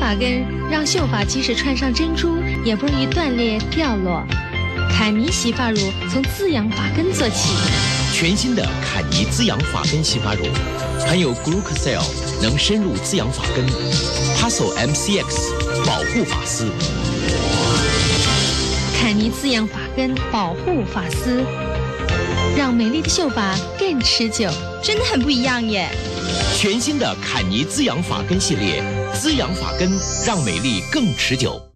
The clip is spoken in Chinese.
发根让秀发即使穿上珍珠也不容易断裂掉落。坎尼洗发乳从滋养发根做起。 全新的坎尼滋养发根洗发乳，含有 Glucosel， 能深入滋养发根 ，Paso MCX 保护发丝。 坎尼滋养发根，保护发丝，让美丽的秀发更持久， 真的很不一样耶！ 全新的坎尼滋养发根系列，滋养发根，让美丽更持久。